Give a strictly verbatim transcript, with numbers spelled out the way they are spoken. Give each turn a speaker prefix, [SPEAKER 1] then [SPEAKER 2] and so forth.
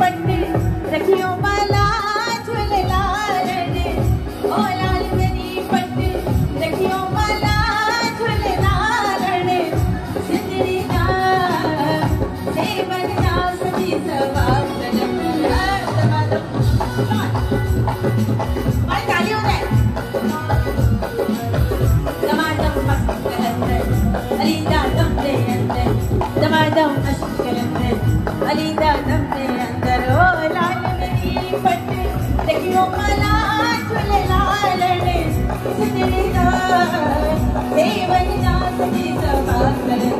[SPEAKER 1] पट रखियो माला झूले लालन ओ लाल मेरी पट रखियो माला झूले लालन सिंदरी ना सेवन ना सजी सवाब तलम तमादम भाई ताली हो जाए तमादम मस्त कलंदर अलीदा दम दे अंदर तमादम मस्त कलंदर अलीदा दम दे अंदर ओ लाल मेरी पट देखियो माला झूले लालन सिंदरी ना सेवन ना सजी सवाब तलम